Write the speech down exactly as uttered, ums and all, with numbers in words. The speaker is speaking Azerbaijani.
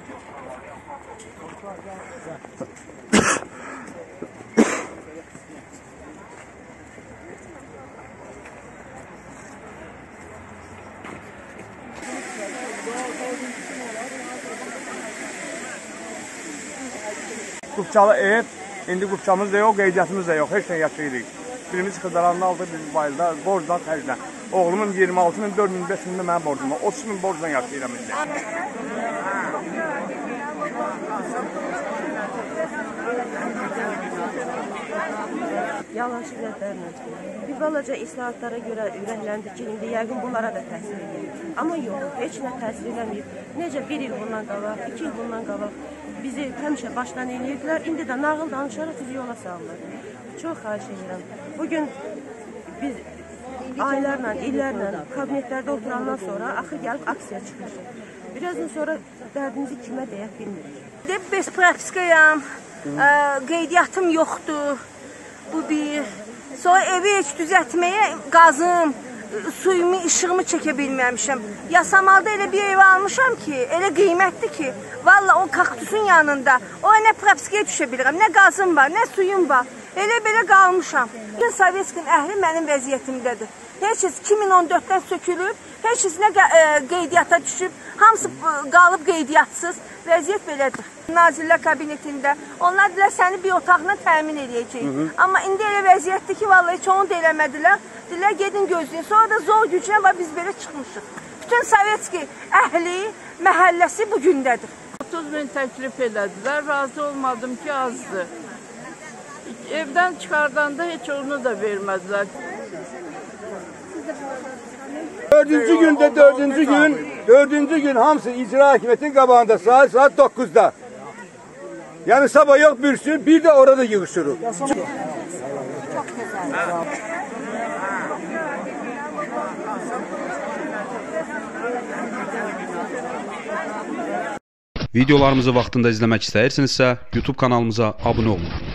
Qupçalı ev, indi qupçamız da yox, qeydiyyatımız da yox, heç nə yaşayırıq. Birimiz Xıdaranını aldı, biz bayılda, borcdan xərcdən. Oğlumun iyirmi altı min, dörd min, beş min də mənim borcum var. otuz min borcdan yaşayıram indi. Yalan şirkətlərlə. Bir balaca islahatlara görə ürəkləndik ki, indi yəqin bunlara da təsir edir. Amma yox, heç nə təsir eləməyib. Necə bir il bundan qabaq, iki il bundan qabaq bizi həmişə başdan eləyirdilər, indi də nağıl danışaraq bizi yola salırlar. Çox xahiş edirəm. Bugün biz aylarla, illərlə kabinetlərdə oturandan sonra axı gəlib aksiya çıxır. Birazdan sonra dərdimizi kimə deyək bilmirik. Bez propiskayam, qeydiyyatım yoxdur. Bu bir. Sonra evi heç düzəltməyə qazım, suyumu, işığımı çəkə bilməmişəm. Yasamalda elə bir ev almışam ki, elə qiymətli ki, valla o kaktusun yanında, o nə propiskaya düşə bilirəm, nə qazım var, nə suyum var. Elə belə qalmışam. Bugün Sovetkin əhli mənim vəziyyətimdədir. Heç iki min on dörddən sökülüb, heç nə qeydiyyata düşüb, hamısı qalıb qeydiyyatsız. Vəziyyət belədir. Nazirlər kabinetində, onlar dilər səni bir otaqla təmin edəcək. Amma indi elə vəziyyətdir ki, vallahi heç onu da eləmədilər. Dilər gedin gözləyin. Sonra da zor gücünə var, biz belə çıxmışıq. Bütün Sovetski əhli, məhəlləsi bu gündədir. otuz min təklif elədilər, razı olmadım ki, azdır. Evdən çıxardanda heç onu da vermədilər. Dördüncü gündə, dördüncü gün, dördüncü gün hamısı icra hakimiyyətinin qabağında saat saat doqquzda. Yəni sabah yox bir sürü, bir də orada yığışırıq. Videolarımızı vaxtında izləmək istəyirsinizsə, YouTube kanalımıza abunə olun.